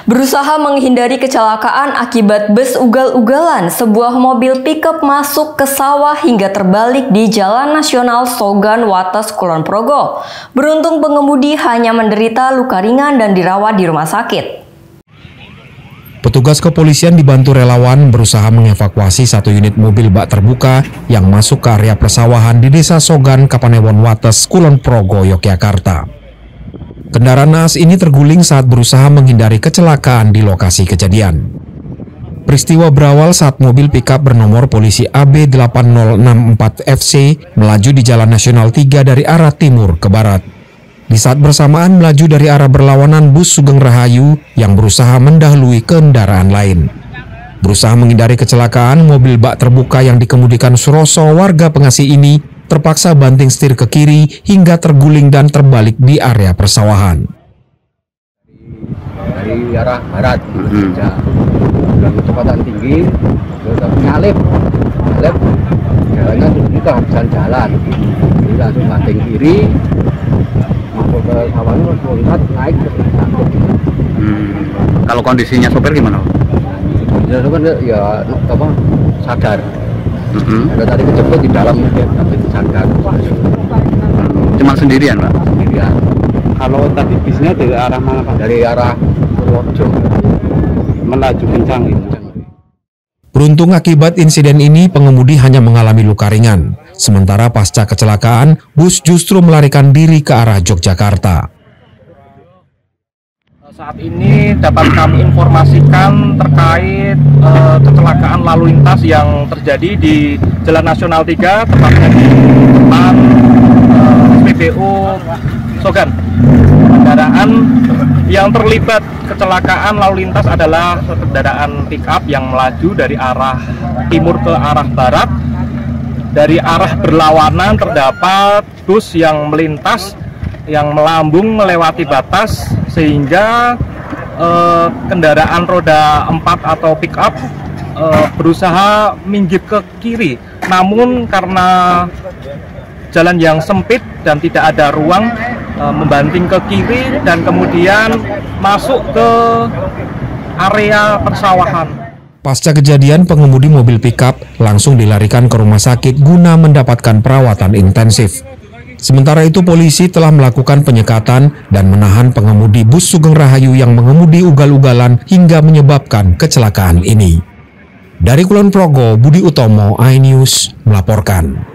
Berusaha menghindari kecelakaan akibat bus ugal-ugalan, sebuah mobil pickup masuk ke sawah hingga terbalik di Jalan Nasional Sogan, Wates, Kulon Progo. Beruntung pengemudi hanya menderita luka ringan dan dirawat di rumah sakit. Petugas kepolisian dibantu relawan berusaha mengevakuasi satu unit mobil bak terbuka yang masuk ke area persawahan di Desa Sogan, Kapanewon, Wates, Kulon Progo, Yogyakarta. Kendaraan naas ini terguling saat berusaha menghindari kecelakaan di lokasi kejadian. Peristiwa berawal saat mobil pickup bernomor polisi AB8064FC melaju di Jalan Nasional 3 dari arah timur ke barat. Di saat bersamaan melaju dari arah berlawanan bus Sugeng Rahayu yang berusaha mendahului kendaraan lain. Berusaha menghindari kecelakaan, mobil bak terbuka yang dikemudikan Suroso warga Pengasih ini terpaksa banting setir ke kiri hingga terguling dan terbalik di area persawahan. Dari arah barat, dengan kecepatan tinggi, nyalip, jalannya itu kehabisan jalan, jadi langsung banting kiri, masuk ke sawah ini, lihat naik ke takut. Kalau kondisinya sopir gimana? Kondisinya sopir ya sadar. Ada tadi kejepit di dalam tapi sadar. Cuma sendirian, Pak? Sendirian. Kalau tadi bisnya dari arah mana, Pak? Dari arah Purworejo. Melaju kencang gitu. Beruntung akibat insiden ini pengemudi hanya mengalami luka ringan. Sementara pasca kecelakaan, bus justru melarikan diri ke arah Yogyakarta. Saat ini dapat kami informasikan terkait kecelakaan lalu lintas yang terjadi di Jalan Nasional 3, tepatnya di depan SPBU Sogan. Kendaraan yang terlibat kecelakaan lalu lintas adalah kendaraan pickup yang melaju dari arah timur ke arah barat. Dari arah berlawanan terdapat bus yang melintas yang melambung melewati batas sehingga kendaraan roda 4 atau pick up berusaha minggir ke kiri, namun karena jalan yang sempit dan tidak ada ruang membanting ke kiri dan kemudian masuk ke area persawahan. Pasca kejadian, pengemudi mobil pickup langsung dilarikan ke rumah sakit guna mendapatkan perawatan intensif. Sementara itu polisi telah melakukan penyekatan dan menahan pengemudi bus Sugeng Rahayu yang mengemudi ugal-ugalan hingga menyebabkan kecelakaan ini. Dari Kulon Progo, Budi Utomo, iNews melaporkan.